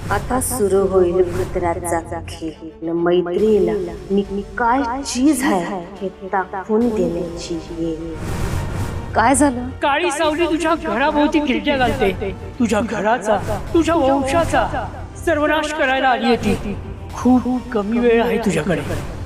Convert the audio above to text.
आता सुरू होईल भद्राचा खेळ. मैत्रीला मी काय चीज आहे हे दाखवून देण्याची वेळ. काय झालं? काळी सावली तुझ्या घराभोवती खिडक्या घालते. तुझ्या घराचा, तुझ्या वंशाचा सर्वनाश करायला आली होती. खूप कमी वेळ आहे तुझ्याकडे.